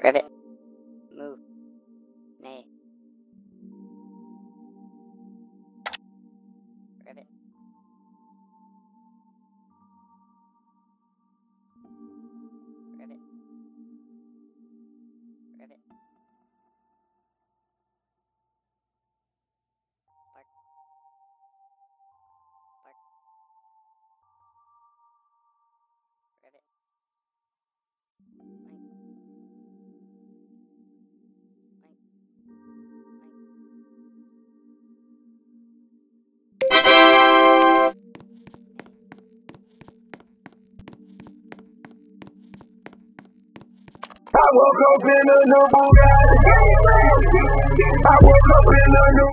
Ribbit. Move. Nay. Ribbit. Ribbit. Ribbit. Bark. Bark. Ribbit. Oink. Oink. I woke up in a new Bugatti. I woke up in a new